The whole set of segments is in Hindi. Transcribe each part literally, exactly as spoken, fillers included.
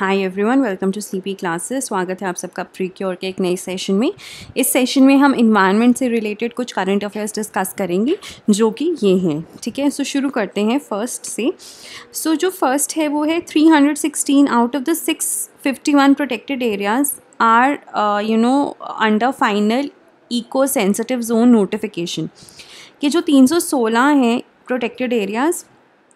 Hi everyone, welcome to CP classes. स्वागत है आप सबका प्री क्योर के एक नए सेशन में। इस सेशन में हम इन्वायरमेंट से रिलेटेड कुछ करंट अफेयर्स डिस्कस करेंगे जो कि ये हैं। ठीक है, सो शुरू करते हैं फर्स्ट से। सो so, जो फर्स्ट है वो है three hundred sixteen out of the six fifty one protected areas are you know under final eco sensitive zone notification. कि जो तीन सौ सोलह हैं प्रोटेक्टेड एरियाज़,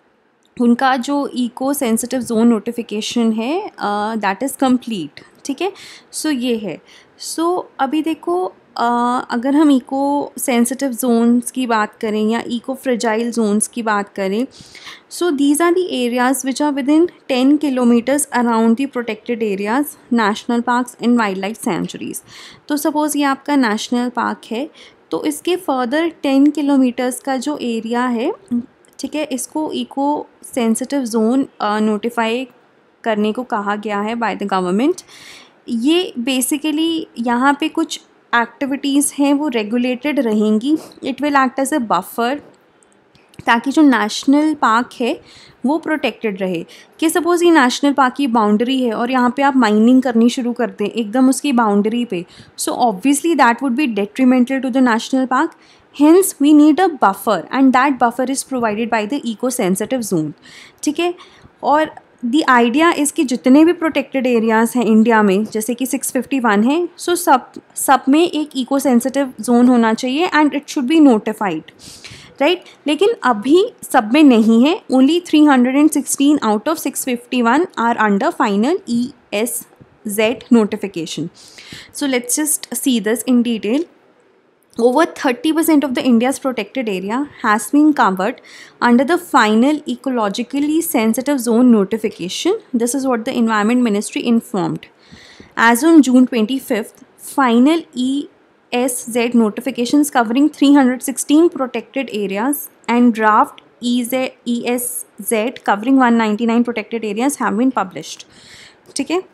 उनका जो इको सेंसिटिव जोन नोटिफिकेशन है दैट इज़ कंप्लीट। ठीक है, सो ये है। सो so, अभी देखो uh, अगर हम इको सेंसिटिव जोन्स की बात करें या इको फ्रेजाइल जोन्स की बात करें, so these are the areas which are within ten kilometres around the protected areas, national parks and wildlife sanctuaries. तो सपोज़ ये आपका नेशनल पार्क है, तो इसके फर्दर टेन किलोमीटर्स का जो एरिया है, ठीक है, इसको इको सेंसिटिव जोन नोटिफाई करने को कहा गया है बाय द गवर्नमेंट। ये बेसिकली यहाँ पे कुछ एक्टिविटीज़ हैं वो रेगुलेटेड रहेंगी। It will act as a buffer, ताकि जो नेशनल पार्क है वो प्रोटेक्टेड रहे। कि सपोज़ ये नेशनल पार्क की बाउंड्री है और यहाँ पे आप माइनिंग करनी शुरू कर दें एकदम उसकी बाउंड्री पे, so obviously that would be detrimental to the national park. Hence we need a buffer and that buffer is provided by the eco sensitive zone। ठीक है, और the idea is कि जितने भी protected areas हैं इंडिया में, जैसे कि सिक्स फिफ्टी वन है, सो so सब सब में एक eco sensitive zone होना चाहिए and it should be notified, right right? लेकिन अभी सब में नहीं है। Only three hundred sixteen out of six fifty one are under final E S Z notification। So let's just see this in detail। Over thirty percent of the India's protected area has been covered under the final ecologically sensitive zone notification. This is what the Environment Ministry informed. As on June twenty-fifth, final E S Z notifications covering three hundred sixteen protected areas and draft E S Z covering one ninety-nine protected areas have been published. ठीक है,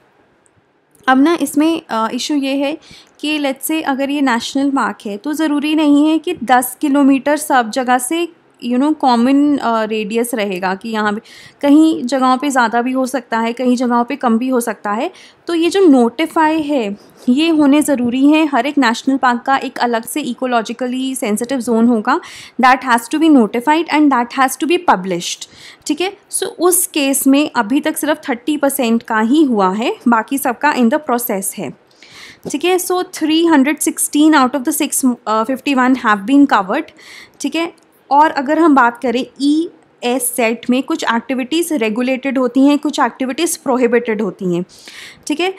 अब ना इसमें इशू ये है कि लेट्स से अगर ये नेशनल पार्क है तो ज़रूरी नहीं है कि दस किलोमीटर सब जगह से यू नो कॉमन रेडियस रहेगा। कि यहाँ पे कहीं जगहों पे ज़्यादा भी हो सकता है, कहीं जगहों पे कम भी हो सकता है। तो ये जो नोटिफाई है ये होने ज़रूरी है। हर एक नेशनल पार्क का एक अलग से इकोलॉजिकली सेंसिटिव जोन होगा, that has to be notified and that has to be published. ठीक है, सो उस केस में अभी तक सिर्फ थर्टी परसेंट का ही हुआ है, बाकी सबका इन द प्रोसेस है। ठीक है, so three hundred sixteen out of the six fifty one have been covered. ठीक है, और अगर हम बात करें E S Z में कुछ एक्टिविटीज़ रेगुलेटेड होती हैं, कुछ एक्टिविटीज़ प्रोहिबिटेड होती हैं। ठीक है,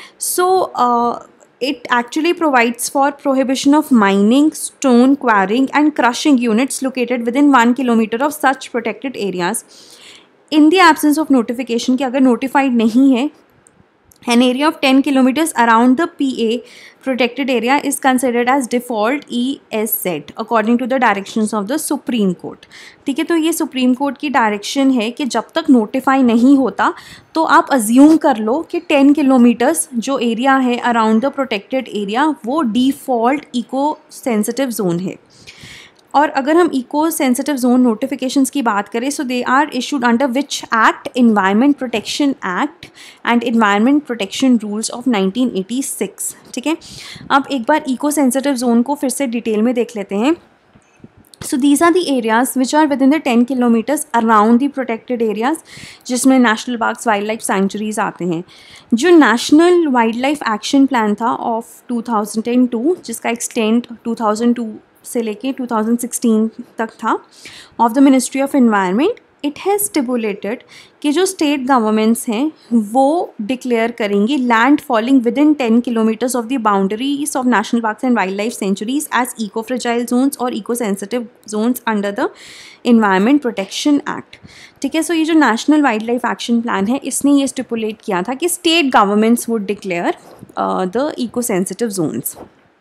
सो it actually provides for prohibition of mining, stone quarrying and crushing units located within one kilometer of such protected areas in the absence of notification। कि अगर notified नहीं है, an area of ten kilometers around the P A protected area is considered as default E S Z according to the directions of the Supreme Court। ठीक है, तो ये सुप्रीम कोर्ट की डायरेक्शन है कि जब तक नोटिफाई नहीं होता तो आप अज्यूम कर लो कि टेन किलोमीटर्स जो एरिया है अराउंड द प्रोटेक्टेड एरिया वो डिफ़ॉल्ट इको सेंसिटिव जोन है। और अगर हम इको सेंसिटिव जोन नोटिफिकेशंस की बात करें, so they are issued under which act? Environment protection act and environment protection rules of nineteen eighty six. ठीक है, अब एक बार इको सेंसिटिव जोन को फिर से डिटेल में देख लेते हैं। So these are the areas which are within the ten kilometres around the protected areas, जिसमें national parks, wildlife sanctuaries आते हैं। जो national wildlife action plan था ऑफ टू थाउजेंड टू, जिसका एक्सटेंड टू थाउजेंड टू से लेके टू थाउजेंड सिक्सटीन तक था, of the ministry of environment, it has stipulated कि जो स्टेट गवर्नमेंट्स हैं वो डिक्लेयर करेंगी land falling with in ten kilometres of the boundaries of national parks and wildlife sanctuaries as eco fragile zones और eco sensitive zones under the environment protection act. ठीक है, सो ये जो national wildlife action plan है इसने ये स्टिपुलेट किया था कि state governments would declare the eco sensitive zones.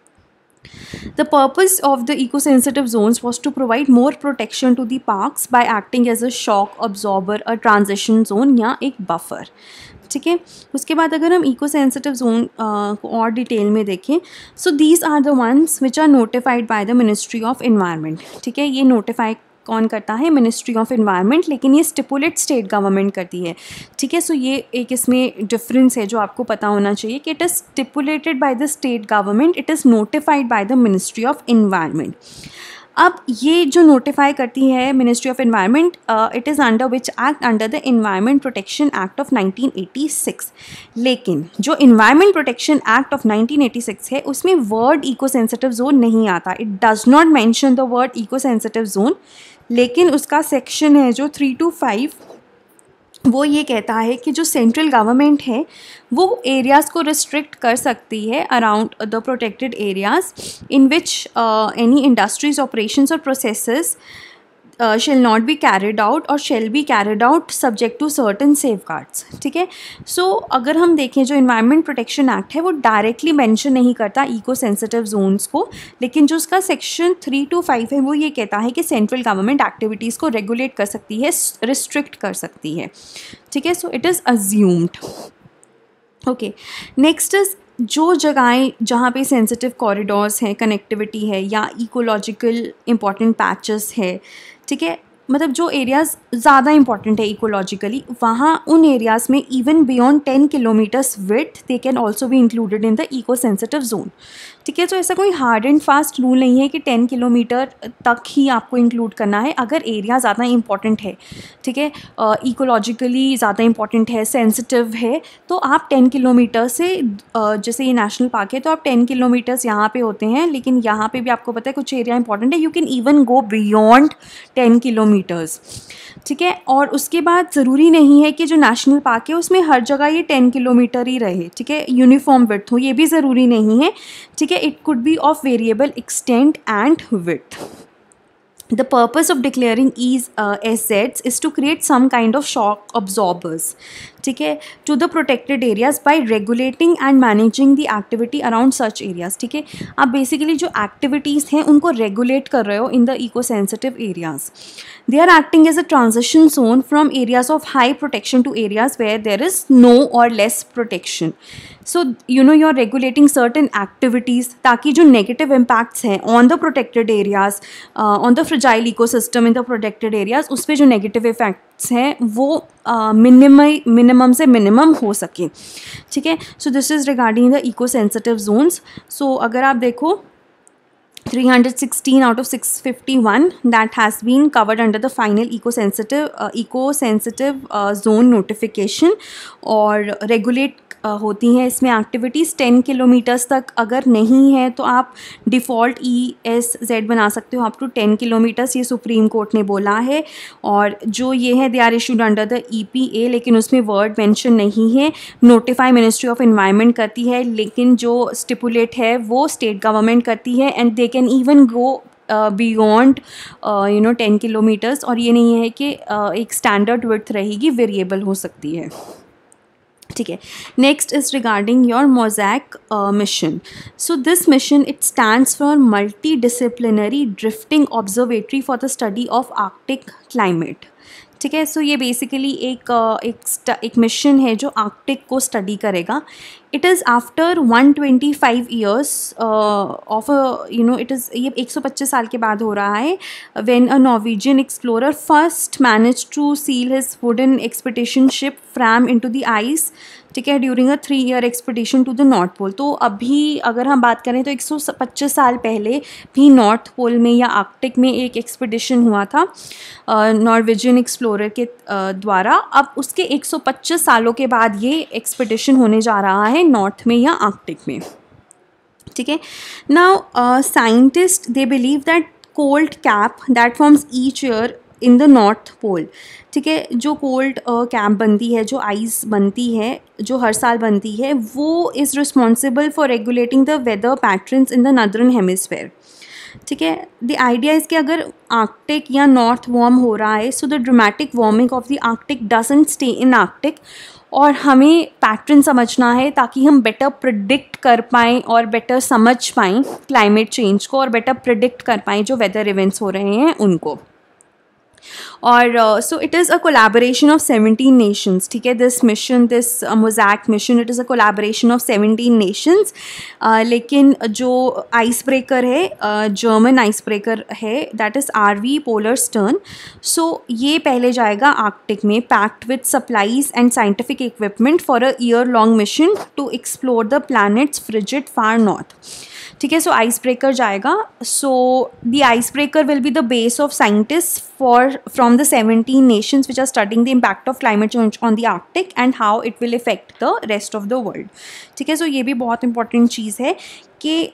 The purpose of the eco-sensitive zones was to provide more protection to the parks by acting as a shock absorber, a transition zone या एक buffer। ठीक है, उसके बाद अगर हम इको सेंसिटिव जोन को और डिटेल में देखें, so these are the ones which are notified by the ministry of environment. ठीक है, ये नोटिफाई कौन करता है, मिनिस्ट्री ऑफ एनवायरनमेंट, लेकिन ये स्टिपुलेट स्टेट गवर्नमेंट करती है, ठीक है। सो ये एक इसमें डिफरेंस है जो आपको पता होना चाहिए कि it is stipulated by the state government, it is notified by the ministry of environment. अब ये जो नोटिफाई करती है ministry of environment, it is under which act, under the environment protection act of nineteen eighty six. लेकिन जो environment protection act of nineteen eighty six है उसमें वर्ड इको सेंसिटिव जोन नहीं आता, it does not mention the word eco sensitive zone. लेकिन उसका सेक्शन है जो थ्री टू फाइव, वो ये कहता है कि जो सेंट्रल गवर्नमेंट है वो एरियाज़ को रिस्ट्रिक्ट कर सकती है around the protected areas in which any industries, operations और processes shall not be carried out और shall be carried out subject to certain safeguards, ठीक है। सो अगर हम देखें जो एनवायरनमेंट प्रोटेक्शन एक्ट है वो डायरेक्टली मेंशन नहीं करता इको सेंसिटिव जोन्स को, लेकिन जो उसका सेक्शन थ्री टू फाइव है वो ये कहता है कि सेंट्रल गवर्नमेंट एक्टिविटीज़ को रेगुलेट कर सकती है, रिस्ट्रिक्ट कर सकती है, ठीक है। So it is assumed. Okay, next is जो जगहें जहाँ पे सेंसिटिव कॉरिडोर्स हैं, कनेक्टिविटी है या इकोलॉजिकल इम्पॉर्टेंट पैचेस है, ठीक है, मतलब जो एरियाज़ ज़्यादा इंपॉर्टेंट है इकोलॉजिकली, वहाँ उन एरियाज़ में even beyond ten kilometres width they can also be included in the eco sensitive zone, ठीक है। तो ऐसा कोई हार्ड एंड फास्ट रूल नहीं है कि टेन किलोमीटर तक ही आपको इंक्लूड करना है। अगर एरिया ज़्यादा इंपॉर्टेंट है, ठीक है, इकोलॉजिकली ज़्यादा इंपॉर्टेंट है, सेंसिटिव है, तो आप टेन किलोमीटर से, uh, जैसे ये नेशनल पार्क है तो आप टेन किलोमीटर्स यहाँ पे होते हैं, लेकिन यहाँ पे भी आपको पता है कुछ एरिया इंपॉर्टेंट है, you can even go beyond ten kilometres, ठीक है। और उसके बाद ज़रूरी नहीं है कि जो नेशनल पार्क है उसमें हर जगह ये टेन किलोमीटर ही रहे, ठीक है, यूनिफॉर्म विड्थ हो, ये भी ज़रूरी नहीं है, ठीक है। It could be of variable extent and width. The purpose of declaring these uh, S Zs is to create some kind of shock absorbers, ठीक है, to the protected areas by regulating and managing the activity around such areas, ठीक है। आप बेसिकली जो एक्टिविटीज़ हैं उनको रेगुलेट कर रहे हो in the eco sensitive areas. They are acting as a transition zone from areas of high protection to areas where there is no or less protection. So you know you're regulating certain activities ताकि जो negative impacts हैं on the protected areas, uh, on the fragile ecosystem in the protected areas, उस पर जो negative effects हैं वो मिनिमम मिनिमम से मिनिमम हो सके, ठीक है। So this is regarding the eco sensitive zones. So अगर आप देखो three hundred sixteen out of six fifty-one that has been covered under the final eco sensitive uh, eco sensitive uh, zone notification, और रेगुलेट uh, होती हैं इसमें एक्टिविटीज़ टेन किलोमीटर्स तक अगर नहीं है तो आप डिफ़ॉल्ट ई एस जेड बना सकते हो अप टू टेन किलोमीटर्स, ये सुप्रीम कोर्ट ने बोला है। और जो ये है they are issued under the E P A, लेकिन उसमें वर्ड मेंशन नहीं है, नोटिफाई मिनिस्ट्री ऑफ एनवायरनमेंट करती है, लेकिन जो स्टिपुलेट है वो स्टेट गवर्नमेंट करती है, and they can even go beyond you know ten kilometres. और ये नहीं है कि uh, एक स्टैंडर्ड विड्थ रहेगी, वेरिएबल हो सकती है, ठीक है। Next is regarding your mosaic mission. So this mission it stands for multidisciplinary drifting observatory for the study of Arctic climate, ठीक है। सो ये बेसिकली एक एक एक मिशन है जो आर्कटिक को स्टडी करेगा। It is after one twenty five years of you know it is ये एक सौ पच्चीस साल के बाद हो रहा है, when a Norwegian explorer first manage to seal his wooden expedition ship Fram into the ice, ठीक है, during a three year expedition to the North Pole. तो अभी अगर हम बात करें तो एक सौ पच्चीस साल पहले भी नॉर्थ पोल में या आर्कटिक में एक एक्सपीडिशन हुआ था नॉर्वेजियन एक्सप्लोरर के uh, द्वारा। अब उसके एक सौ पच्चीस सालों के बाद ये एक्सपीडिशन होने जा रहा है नॉर्थ में या आर्कटिक में, ठीक है। Now scientist they believe that cold cap that forms each year in the North Pole, ठीक है, जो कोल्ड कैप बनती है, जो आइस बनती है, जो हर साल बनती है, वो is responsible for regulating the weather patterns in the northern hemisphere, ठीक है। द आइडिया इज़ कि अगर आर्कटिक या नॉर्थ वार्म हो रहा है, so the dramatic warming of the Arctic doesn't stay in Arctic, और हमें पैटर्न समझना है ताकि हम बेटर प्रिडिक्ट कर पाएँ और बेटर समझ पाएँ क्लाइमेट चेंज को, और बेटर प्रिडिक्ट कर पाएँ जो वेदर इवेंट्स हो रहे हैं उनको। और so it is a collaboration of seventeen nations, ठीक है. This mission, this mosaic mission, it is a collaboration of seventeen nations. लेकिन जो आइस ब्रेकर है, जर्मन आइस ब्रेकर है, that is R V Polarstern. So ये पहले जाएगा आर्कटिक में, packed with supplies and scientific equipment for a year long mission to explore the planet's frigid far north. ठीक है. सो आइस ब्रेकर जाएगा. So the ice breaker will be the base of scientist for from the seventeen nations which are studying the impact of climate change on the Arctic and how it will affect the rest of the world. ठीक है. सो ये भी बहुत इंपॉर्टेंट चीज़ है कि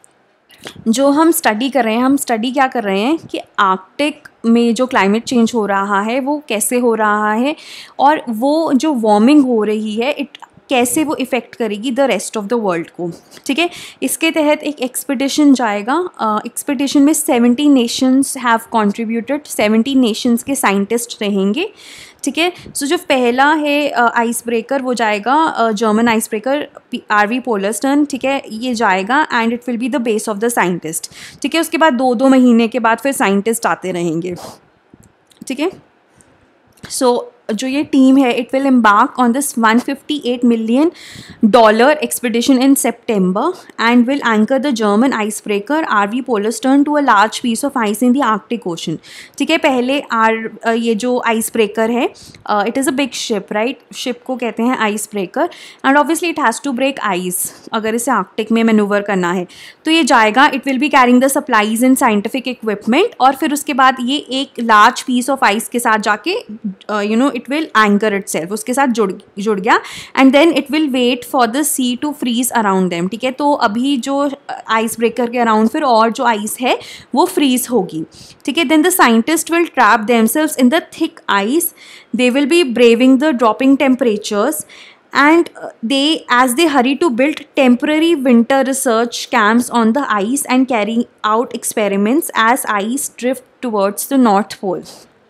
जो हम स्टडी कर रहे हैं, हम स्टडी क्या कर रहे हैं कि आर्कटिक में जो क्लाइमेट चेंज हो रहा है वो कैसे हो रहा है, और वो जो वार्मिंग हो रही है इट कैसे वो इफ़ेक्ट करेगी the rest of the world को. ठीक है. इसके तहत एक एक्सपीडिशन जाएगा. एक्सपीडिशन uh, में seventy nations have contributed, seventy nations के साइंटिस्ट रहेंगे. ठीक है. सो जो पहला है आइस uh, ब्रेकर वो जाएगा German ice breaker R V Polarstern. ठीक है. ये जाएगा and it will be the base of the scientist. ठीक है. उसके बाद दो दो महीने के बाद फिर साइंटिस्ट आते रहेंगे. ठीक है. सो जो ये टीम है it will embark on this one fifty eight million dollar expedition in September and will anchor the German ice breaker R V Polarstern to a large piece of ice in the Arctic Ocean. ठीक है. पहले आर ये जो आइस ब्रेकर है, it is a big ship, right. Ship को कहते हैं ice breaker and obviously it has to break ice अगर इसे आर्कटिक में मैनूवर करना है. तो ये जाएगा. It will be carrying the supplies in scientific equipment, और फिर उसके बाद ये एक लार्ज पीस ऑफ आइस के साथ जाके you know it will anchor itself, उसके साथ जुड़ जुड़ गया and then it will wait for the sea to freeze around them. ठीक है. तो अभी जो आइस ब्रेकर के अराउंड फिर और जो आइस है वो फ्रीज होगी. ठीक है. Then the scientist will trap themselves in the thick ice. They will be braving the dropping temperatures and they as they hurry to build temporary winter research camps on the ice and carry out experiments as ice drift towards the north pole.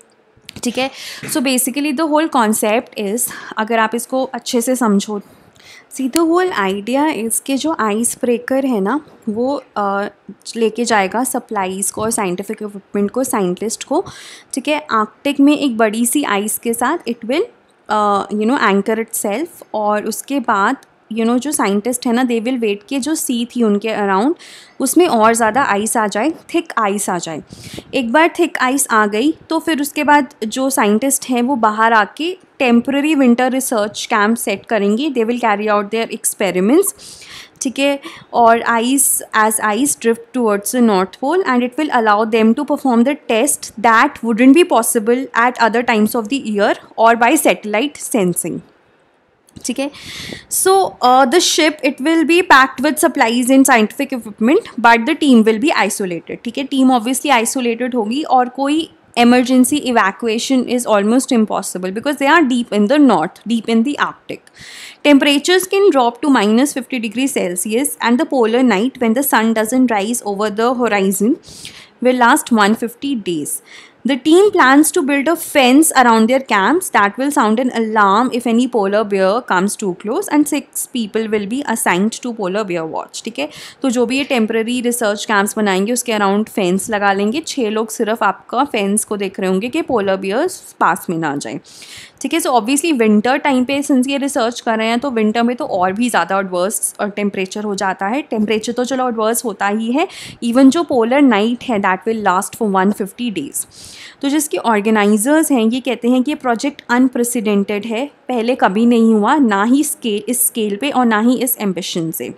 ठीक है. So basically the whole concept is, अगर आप इसको अच्छे से समझो, see the whole idea is कि जो आइस ब्रेकर है ना वो uh, लेके जाएगा सप्लाईज़ को और साइंटिफिक इक्विपमेंट को साइंटिस्ट को. ठीक है. आर्कटिक में एक बड़ी सी आइस के साथ it will you know anchor itself, और उसके बाद यू you नो know, जो साइंटिस्ट है ना दे विल वेट कि जो सी थी उनके अराउंड उसमें और ज़्यादा आइस आ जाए, थिक आइस आ जाए. एक बार थिक आइस आ गई तो फिर उसके बाद जो साइंटिस्ट हैं वो बाहर आके temporary winter research camp set करेंगे. They will carry out their experiments. ठीक है. और ice as ice drift towards the North Pole and it will allow them to perform the test that wouldn't be possible at other times of the year और बाय सैटेलाइट सेंसिंग. ठीक है. So the ship it will be packed with supplies in scientific equipment but the team will be isolated. ठीक है. टीम ऑब्वियसली आइसोलेटेड होगी और कोई emergency evacuation is almost impossible because they are deep in the north, deep in the Arctic. Temperatures can drop to minus fifty degrees Celsius and the polar night when the sun doesn't rise over the horizon will last one hundred fifty days. The team plans to build a fence around their camps that will sound an alarm if any polar bear comes too close and six people will be assigned to polar bear watch. ठीक है. तो जो भी ये टेम्पररी रिसर्च कैंप्स बनाएंगे उसके अराउंड फेंस लगा लेंगे. छः लोग सिर्फ आपका फेंस को देख रहे होंगे कि पोलर बियर्स पास में ना जाए. ठीक है. सो ऑब्वियसली विंटर टाइम पे सिंस ये रिसर्च कर रहे हैं तो विंटर में तो और भी ज़्यादा एडवर्स टेम्परेचर हो जाता है. टेम्परेचर तो चलो एडवर्स होता ही है. इवन जो पोलर नाइट है that will last for one hundred fifty days. तो जिसके ऑर्गेनाइजर्स हैं ये कहते हैं कि ये प्रोजेक्ट अनप्रेसिडेंटेड है, पहले कभी नहीं हुआ, ना ही स्केल इस स्केल पे और ना ही इस एम्बिशन से.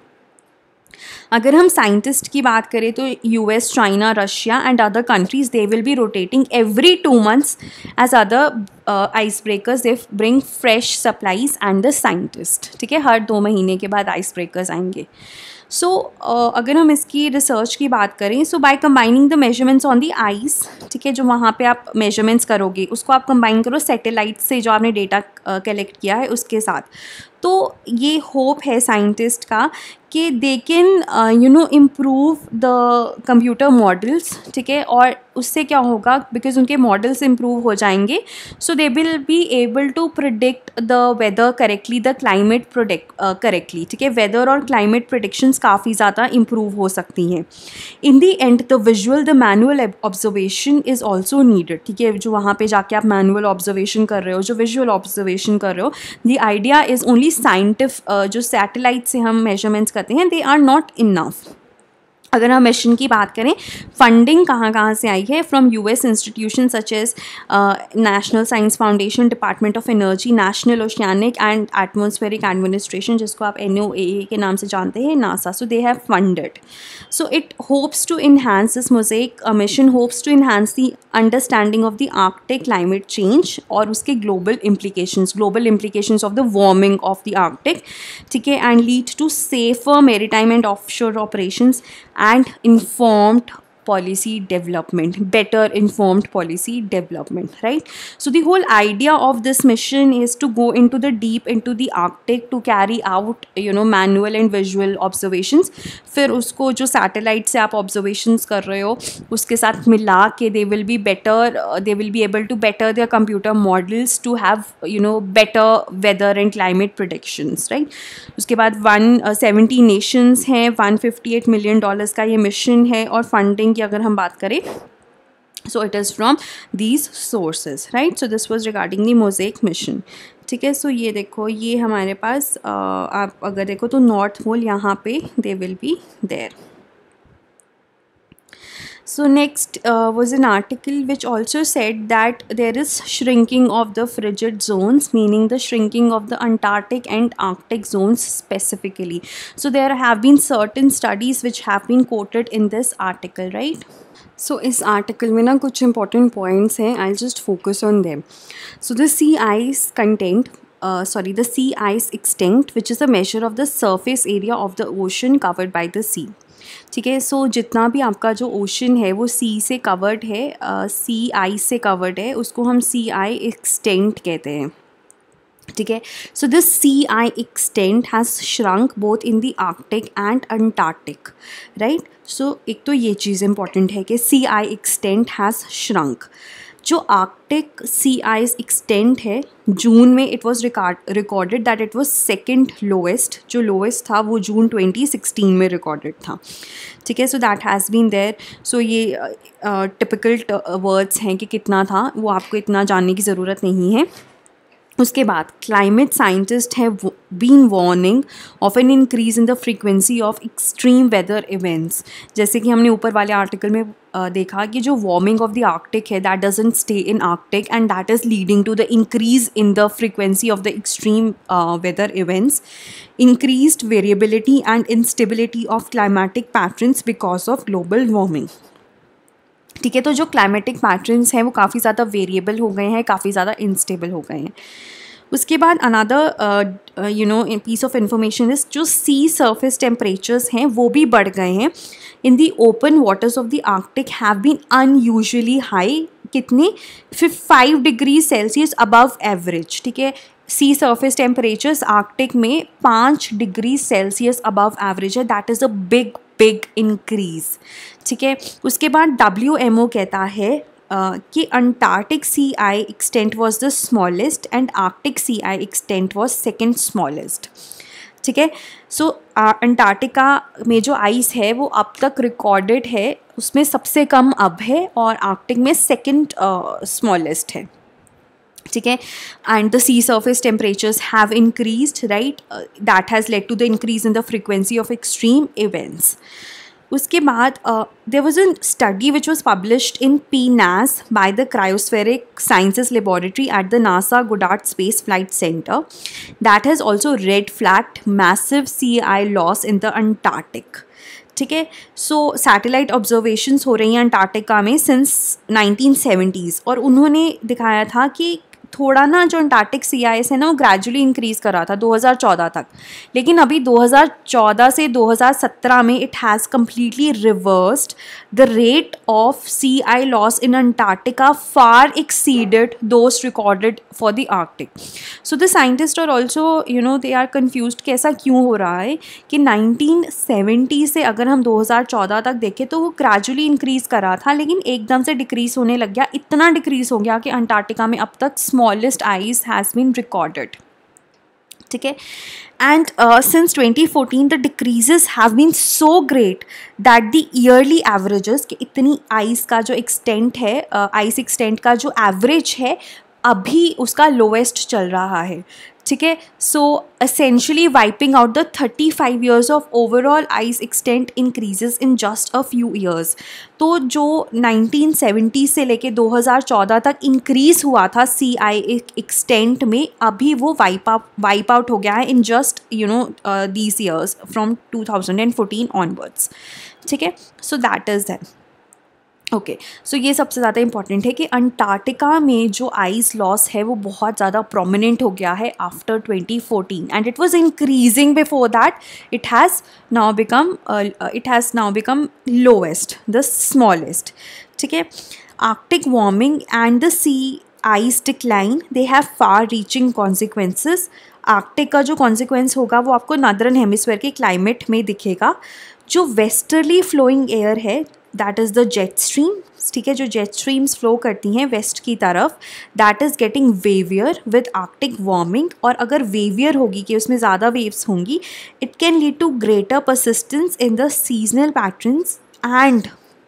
अगर हम साइंटिस्ट की बात करें तो US, China, Russia and other countries they will be rotating every two months as other ice breakers. They bring fresh supplies and the scientist. ठीक है. हर दो महीने के बाद आइस ब्रेकर्स आएंगे. सो so, uh, अगर हम इसकी रिसर्च की बात करें, so by combining the measurements on the ice, ठीक है, जो वहाँ पे आप मेजरमेंट्स करोगे उसको आप कंबाइन करो सैटेलाइट से जो आपने डेटा कलेक्ट uh, किया है उसके साथ. तो ये होप है साइंटिस्ट का कि they can you know improve the computer models. ठीक है. और उससे क्या होगा, बिकॉज उनके मॉडल्स इम्प्रूव हो जाएंगे, so they will be able to predict the weather correctly, the climate predict correctly, ठीक है। वेदर और क्लाइमेट प्रिडिक्शंस काफ़ी ज़्यादा इम्प्रूव हो सकती हैं। In the end the visual the manual observation is also needed, ठीक है। जो वहाँ पे जाके आप मैनुअल ऑब्जर्वेशन कर रहे हो, जो विजुअल ऑब्जर्वेशन कर रहे हो, the idea is only scientific, जो सैटेलाइट से हम मेजरमेंट्स करते हैं, दे आर नॉट इनफ। अगर हम मिशन की बात करें, फंडिंग कहाँ कहाँ से आई है, from US institution such as National Science Foundation, Department of Energy, National Oceanic and Atmospheric Administration, जिसको आप एन ओ ए ए के नाम से जानते हैं, NASA. So they have funded, so it hopes to enhance this mosaic mission hopes to enhance the understanding of the Arctic climate change और उसके global implications, global implications of the warming of the Arctic, ठीक है, and lead to safer maritime and offshore operations and informed policy development, better informed policy development, right? So the whole idea of this mission is to go into the deep into the Arctic to carry out, you know, manual and visual observations. फिर उसको जो satellite से आप observations कर रहे हो उसके साथ मिला के they will be better, uh, they will be able to better their computer models to have, you know, better weather and climate predictions, right? उसके बाद one seventy nations हैं, one fifty-eight million dollars का ये mission है, और funding की अगर हम बात करें, so it is from these sources, right? So this was regarding the Mosaic mission, ठीक है। सो ये देखो, ये हमारे पास uh, आप अगर देखो तो नॉर्थ पोल यहाँ पे they will be there. So next uh, was an article which also said that there is shrinking of the frigid zones, meaning the shrinking of the Antarctic and Arctic zones specifically. So there have been certain studies which have been quoted in this article, right? So इस article में ना कुछ important points हैं, I'll just focus on them. So the sea ice content, uh, sorry, the sea ice extent, which is a measure of the surface area of the ocean covered by the sea. ठीक है। सो so, जितना भी आपका जो ओशन है वो सी से कवर्ड है, सी आई से कवर्ड है, उसको हम सी आई एक्सटेंट कहते हैं, ठीक है। So this sea ice extent has shrunk both in the Arctic and Antarctic, right. So एक तो ये चीज़ इंपॉर्टेंट है कि sea ice extent has shrunk. जो आर्कटिक सी आइस एक्सटेंट है, जून में it was recorded that it was second lowest, जो लोएस्ट था वो जून ट्वेंटी सिक्सटीन में रिकॉर्डेड था, ठीक है। So that has been there. So ये टिपिकल वर्ड्स हैं कि कितना था, वो आपको इतना जानने की ज़रूरत नहीं है। उसके बाद climate scientist have been warning of an increase in the frequency of extreme weather events, जैसे कि हमने ऊपर वाले आर्टिकल में uh, देखा कि जो वार्मिंग ऑफ द आर्कटिक है that doesn't stay in Arctic and that is leading to the increase in the frequency of the extreme weather events, increased variability and instability of climatic patterns because of global warming, ठीक है। तो जो क्लाइमेटिक पैटर्न्स हैं वो काफ़ी ज़्यादा वेरिएबल हो गए हैं, काफ़ी ज़्यादा इंस्टेबल हो गए हैं। उसके बाद another you know piece of information is जो सी सरफेस टेम्परेचर्स हैं वो भी बढ़ गए हैं in the open waters of the Arctic have been unusually high, कितने five degree Celsius above average, ठीक है। सी सरफेस टेम्परेचर्स आर्कटिक में पाँच डिग्री सेल्सियस अबव एवरेज है, that is a big big increase, ठीक है। उसके बाद डब्ल्यू एम ओ कहता है uh, कि Antarctic sea ice extent was the smallest and Arctic sea ice extent was second smallest, ठीक है। सो अंटार्कटिका में जो आइस है वो अब तक रिकॉर्डेड है, उसमें सबसे कम अब है, और आर्कटिक में सेकेंड स्मॉलेस्ट है, ठीक है। And the sea surface temperatures have increased, right, that has led to the increase in the frequency of extreme events. उसके बाद there was a study which was published in PNAS by the cryospheric sciences laboratory at the NASA Goddard space flight centre, that has also red flagged massive sea ice loss in the Antarctic, ठीक है। सो सैटेलाइट ऑब्जर्वेशंस हो रही हैं अंटार्कटिका में सिंस नाइनटीन सेवेंटीज़, और उन्होंने दिखाया था कि थोड़ा ना जो अंटार्कटिक सी आइस है ना वो ग्रेजुअली इंक्रीज़ कर रहा था दो हज़ार चौदह तक, लेकिन अभी दो हज़ार चौदह से दो हज़ार सत्रह में it has completely reversed the rate of sea ice loss in Antarctica far exceeded those recorded for the Arctic. So the scientist और also you know they are confused कि ऐसा क्यों हो रहा है कि नाइनटीन सेवेंटी से अगर हम दो हज़ार चौदह तक देखें तो वो ग्रेजुअली इंक्रीज़ कर रहा था, लेकिन एकदम से डिक्रीज़ होने लग गया, इतना डिक्रीज़ हो गया कि अंटार्कटिका में अब तक smallest ice has been recorded. ठीक है, and since twenty fourteen the decreases have been so great that the yearly averages कि इतनी आइस का जो एक्सटेंट है, आइस एक्सटेंट का जो एवरेज है अभी उसका लोएस्ट चल रहा है। ठीक है, so essentially wiping out the thirty five years of overall ice extent increases in just a few years. तो जो नाइनटीन सेवेंटी से लेके दो हज़ार चौदह तक इंक्रीज़ हुआ था सी आई एक्सटेंट में, अभी वो वाइप आउट वाइप आउट हो गया है in just you know these years from two thousand fourteen onwards. ठीक है, so that is that. Okay, so ये सबसे ज़्यादा इंपॉर्टेंट है कि अंटार्कटिका में जो आइस लॉस है वो बहुत ज़्यादा प्रोमिनेंट हो गया है after twenty fourteen and it was increasing before that, it has now become it has now become lowest, the smallest. ठीक है, Arctic warming and the sea ice decline they have far reaching consequences. Arctic का जो कॉन्सिक्वेंस होगा वो आपको नॉर्दर्न हेमिस्फीयर के क्लाइमेट में दिखेगा। जो वेस्टर्ली फ्लोइंग एयर है that is the jet stream, ठीक है, जो जेट स्ट्रीम्स फ्लो करती हैं वेस्ट की तरफ, that is getting wavier with Arctic warming. और अगर वेवियर होगी कि उसमें ज़्यादा वेव्स होंगी, it can lead to greater persistence in the seasonal patterns and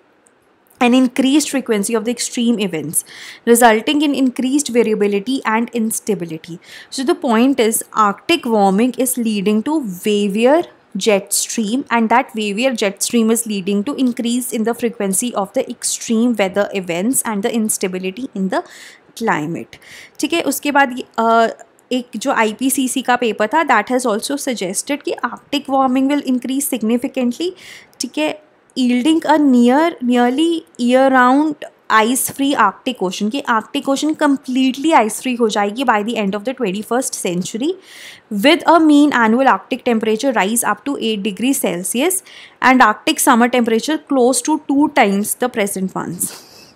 an increased frequency of the extreme events, resulting in increased variability and instability. So the point is, Arctic warming is leading to wavier jet stream, and that wavier jet stream is leading to increase in the frequency of the extreme weather events and the instability in the climate. ठीक है, उसके बाद uh, एक जो आई पी सी सी का पेपर था दैट हैज़ ऑल्सो सजेस्टेड कि Arctic warming will increase significantly. ठीक है, yielding a near nearly year round ice free Arctic Ocean कि Arctic Ocean completely ice free हो जाएगी by the end of the twenty-first century with a mean annual Arctic temperature rise up to eight degrees Celsius and Arctic summer temperature close to two times the present ones.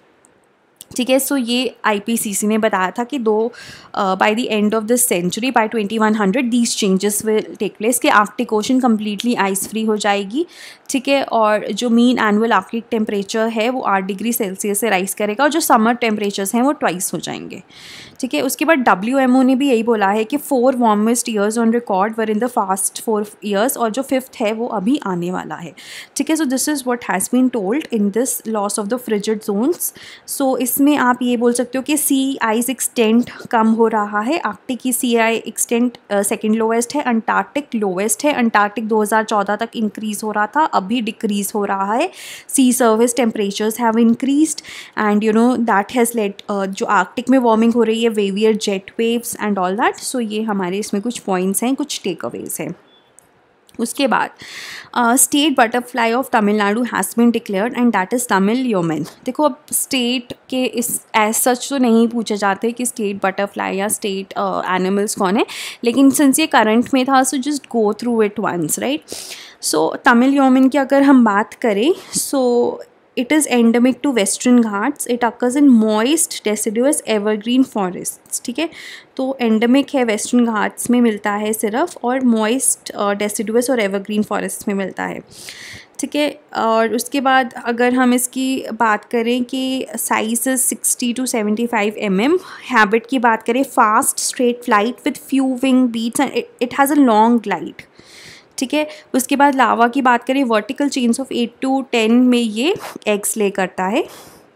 ठीक है, सो ये आई पी सी सी ने बताया था कि दो by the end of this century by twenty one hundred these changes will take place कि Arctic ocean completely ice free हो जाएगी। ठीक है, और जो मीन एनुअल आर्कटिक टेम्परेचर है वो आठ डिग्री सेल्सियस से राइज करेगा और जो समर टेम्परेचर्स हैं वो ट्वाइस हो जाएंगे। ठीक है, उसके बाद डब्ल्यू एम ओ ने भी यही बोला है कि four warmest years on record were in the past four years और जो फिफ्थ है वो अभी आने वाला है। ठीक है, so this is what has been told in this loss of the frigid zones. So इसमें आप ये बोल सकते हो कि सी आइस एक्सटेंट कम हो रहा है, आर्कटिक की sea ice extent second lowest है, अंटार्कटिक लोएस्ट है। अंटार्कटिक दो हज़ार चौदह तक इंक्रीज़ हो रहा था, अभी डिक्रीज़ हो रहा है। Sea surface temperatures have increased and you know that has led, जो आर्कटिक में वार्मिंग हो रही है, wavier jet waves and all that. So ये हमारे इसमें कुछ पॉइंट्स हैं, कुछ टेक अवेज हैं। उसके बाद state butterfly of Tamil Nadu has been declared and that is Tamil yeoman. देखो, अब स्टेट के इस एज सच तो नहीं पूछे जाते कि स्टेट बटरफ्लाई या स्टेट एनिमल्स कौन है, लेकिन सिंस ये करंट में था so just go through it once, right. So Tamil yeoman की अगर हम बात करें, सो it is endemic to western Ghats. It occurs in moist deciduous evergreen forests. ठीक है, तो endemic है वेस्टर्न घाट्स में मिलता है सिर्फ, और moist deciduous और evergreen forests में मिलता है। ठीक है, और उसके बाद अगर हम इसकी बात करें कि size sixty two seventy five M M, habit की बात करें fast straight flight with few wing beats and it has a long glide. ठीक है, उसके बाद लावा की बात करें, vertical chains of eight to ten में ये एग्स ले करता है।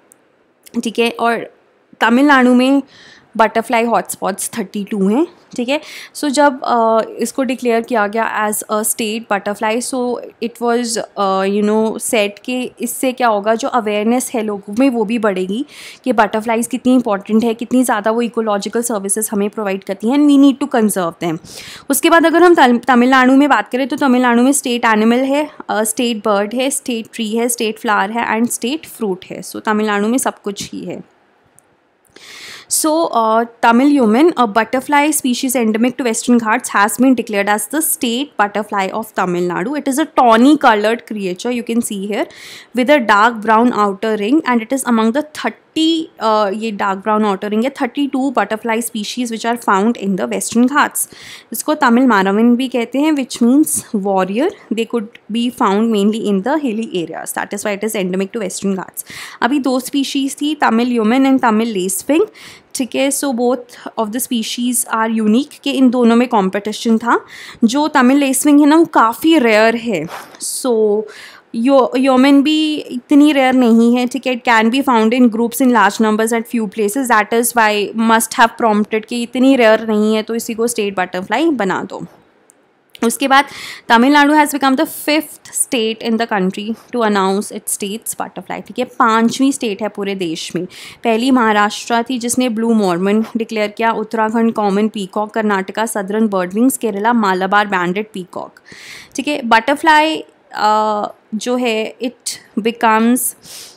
ठीक है, और तमिलनाडु में बटरफ्लाई हॉटस्पॉट्स थर्टी टू हैं। ठीक है, सो so, जब uh, इसको डिक्लेयर किया गया as a state butterfly, so it was you know set कि इससे क्या होगा, जो अवेयरनेस है लोगों में वो भी बढ़ेगी कि बटरफ्लाइज कितनी इंपॉर्टेंट है, कितनी ज़्यादा वो इकोलॉजिकल सर्विसेज हमें प्रोवाइड करती हैं, and we need to conserve them. उसके बाद अगर हम तमिलनाडु में बात करें तो तमिलनाडु में स्टेट एनिमल है, स्टेट बर्ड है, स्टेट ट्री है, स्टेट फ्लावर है एंड स्टेट फ्रूट है। सो so, तमिलनाडु में सब कुछ ही है। So, uh, Tamil human, a butterfly species endemic to Western Ghats, has been declared as the state butterfly of Tamil Nadu. It is a tawny colored creature, you can see here, with a dark brown outer ring, and it is among the thirty, uh, ये dark brown outer ring है, thirty-two butterfly species which are found in the Western Ghats. इसको तमिल मारविन भी कहते हैं, which means warrior. They could be found mainly in the hilly areas. That is why it is endemic to Western Ghats. अभी दो species थी, Tamil human and Tamil lacewing. ठीक है, so both of the species are unique, कि इन दोनों में कंपटीशन था. जो तमिल लेसविंग है ना वो काफ़ी रेयर है. सो यो योमन भी इतनी रेयर नहीं है. ठीक है, it can be found in groups in large numbers at few places. That is why must have prompted कि इतनी रेयर नहीं है तो इसी को स्टेट बटरफ्लाई बना दो. उसके बाद Tamil Nadu has become the fifth state in the country to announce its states butterfly. ठीक है, पांचवी स्टेट है पूरे देश में. पहली महाराष्ट्र थी जिसने ब्लू मॉर्मन डिक्लेयर किया, Uttarakhand common peacock, Karnataka southern birdwings, Kerala Malabar banded peacock. ठीक है, बटरफ्लाई जो है it becomes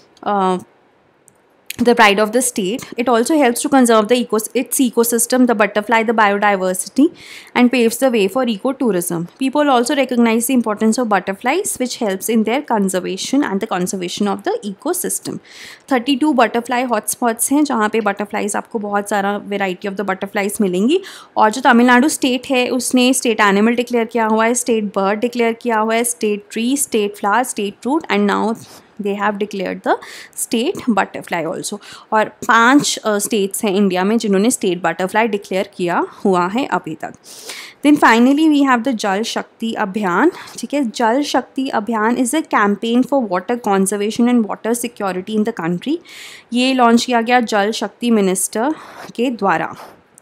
the pride of the state. It also helps to conserve the eco its ecosystem, the butterfly, the biodiversity, and paves the way for ecotourism. People also recognize the importance of butterflies, which helps in their conservation and the conservation of the ecosystem. thirty-two butterfly hotspots हैं जहाँ पे butterflies आपको बहुत सारा variety of the butterflies मिलेंगी. और जो तमिलनाडु स्टेट है उसने स्टेट एनिमल डिक्लेयर किया हुआ है, स्टेट बर्ड डिक्लेयर किया हुआ है, state tree, state flower, state fruit, and now they have declared the state butterfly also. और पांच स्टेट्स हैं इंडिया में जिन्होंने स्टेट बटरफ्लाई डिक्लेयर किया हुआ है अभी तक. Then finally we have the Jal Shakti Abhiyan. ठीक है, Jal Shakti Abhiyan is a campaign for water conservation and water security in the country. ये लॉन्च किया गया जल शक्ति मिनिस्टर के द्वारा.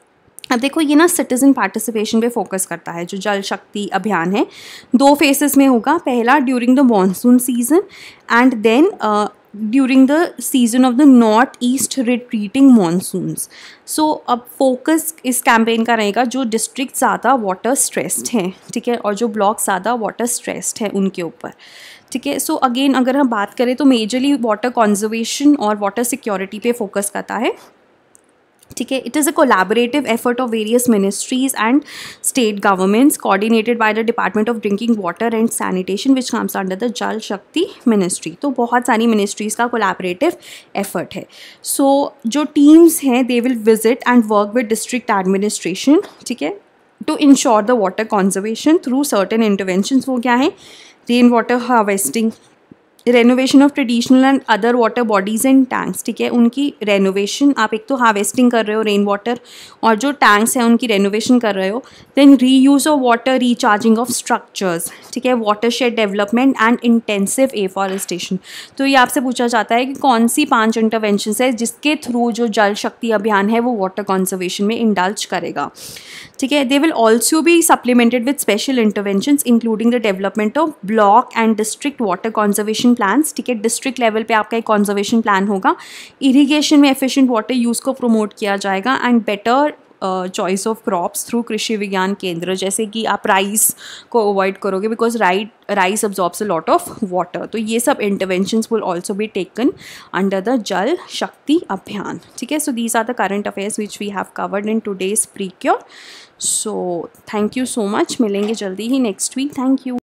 अब देखो ये ना सिटीज़न पार्टिसिपेशन पे फोकस करता है. जो जल शक्ति अभियान है दो फेसेस में होगा. पहला during the monsoon season and then during the season of the north east retreating monsoons. So अब फोकस इस कैंपेन का रहेगा जो डिस्ट्रिक्ट ज़्यादा वाटर स्ट्रेस्ड हैं. ठीक है, और जो ब्लॉक ज़्यादा वाटर स्ट्रेस्ड है उनके ऊपर. ठीक है, सो अगेन अगर हम बात करें तो मेजरली वाटर कंजर्वेशन और वाटर सिक्योरिटी पे फोकस करता है. ठीक है, it is a collaborative effort of various ministries and state governments coordinated by the department of drinking water and sanitation which comes under the Jal Shakti ministry. तो बहुत सारी मिनिस्ट्रीज़ का कोलैबोरेटिव एफर्ट है. सो so, जो टीम्स हैं they will visit and work with district administration. ठीक है, to ensure the water conservation through certain interventions. वो क्या है? Rain water harvesting, renovation of traditional and other water bodies and tanks. ठीक है, उनकी रेनोवेशन, आप एक तो हार्वेस्टिंग कर रहे हो रेन वाटर और जो टैंक्स हैं उनकी रेनोवेशन कर रहे हो. Then reuse of water, recharging of structures. ठीक है, watershed development and intensive afforestation. तो ये आपसे पूछा जाता है कि कौन सी पांच इंटरवेंशंस है जिसके थ्रू जो जल शक्ति अभियान है वो वाटर कंजर्वेशन में इंडल्ज करेगा. ठीक है, they will also be supplemented with special interventions including the development of block and district water conservation plans. ठीक है, डिस्ट्रिक्ट लेवल पे आपका एक कंजर्वेशन प्लान होगा. इरिगेशन में एफिशिएंट वाटर यूज़ को प्रमोट किया जाएगा and better choice of crops through Krishi Vigyan केंद्र. जैसे कि आप राइस को अवॉइड करोगे because right rice absorbs a lot of water. तो ये सब interventions will also be taken under the Jal Shakti Abhiyan. ठीक है, so these are the current affairs which we have covered in today's precure. So thank you so much. मिलेंगे जल्दी ही नेक्स्ट वीक. Thank you.